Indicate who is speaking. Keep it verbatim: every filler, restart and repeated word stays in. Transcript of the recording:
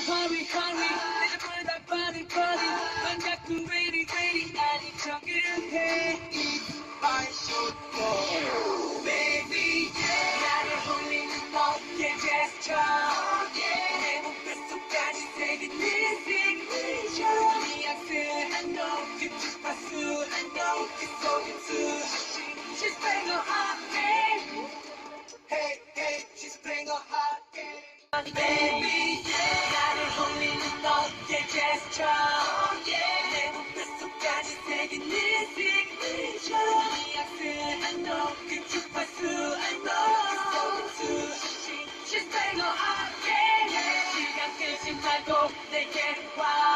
Speaker 1: hurry hurry 내가 body body 넌 자꾸 ready ready 아니 척을 해 It's my show baby yeah 나를 홀리는 너의 gesture yeah 내 몸뱃속까지 새긴 네 signature 네 악셀 I know 그 주파수 I know 그 속임수 She's playing a hot game Hey hey she's playing a hot game Baby, yeah. 나를 홀리는 너의 gesture yeah. 내 몸뱃속까지 새긴 네 signature 네 악셀 I know 그 주파수 I know 그 속임수 She's playing a hot game yeah. 시간 끌지 말고 내게 와